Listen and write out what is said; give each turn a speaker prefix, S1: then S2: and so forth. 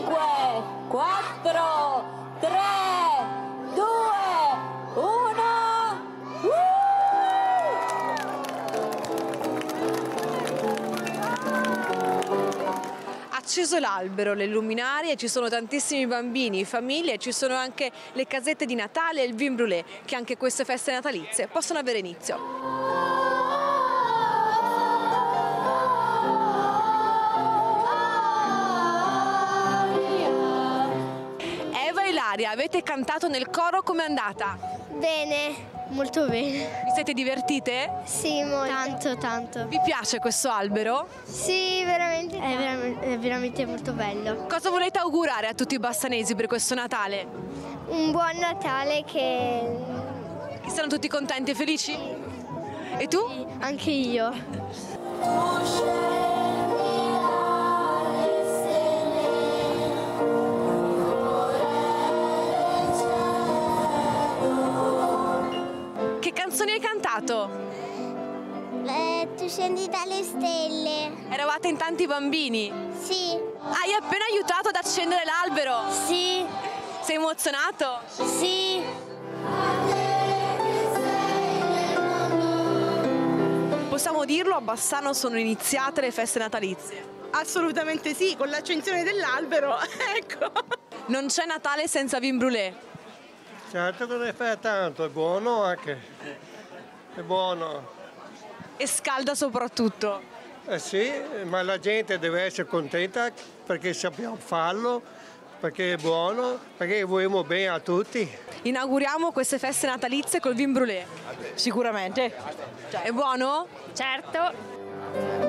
S1: 5, 4, 3, 2, 1.
S2: Acceso l'albero, le luminarie, ci sono tantissimi bambini, famiglie, ci sono anche le casette di Natale e il vin brûlé, che anche queste feste natalizie possono avere inizio. Eva e Ilaria, avete cantato nel coro, com'è andata?
S3: Bene, molto bene.
S2: Vi siete divertite?
S3: Sì, molto. Tanto.
S2: Vi piace questo albero?
S3: Sì, veramente. È veramente molto bello.
S2: Cosa volete augurare a tutti i bassanesi per questo Natale?
S3: Un buon Natale che
S2: Saranno tutti contenti e felici? E tu?
S3: anche io.
S2: Che canzoni hai cantato?
S3: Tu scendi dalle stelle.
S2: Eravate in tanti bambini.
S3: Sì.
S2: Hai appena aiutato ad accendere l'albero.
S3: Sì.
S2: Sei emozionato?
S3: Sì.
S2: Possiamo dirlo, a Bassano sono iniziate le feste natalizie.
S4: Assolutamente sì, con l'accensione dell'albero, ecco.
S2: Non c'è Natale senza vin brûlé.
S5: Certo che ne fa tanto, è buono anche. È buono.
S2: E scalda soprattutto.
S5: Eh sì, ma la gente deve essere contenta perché sappiamo farlo, perché è buono, perché vogliamo bene a tutti.
S2: Inauguriamo queste feste natalizie col vin brûlé.
S4: Sicuramente.
S2: È buono?
S3: Certo.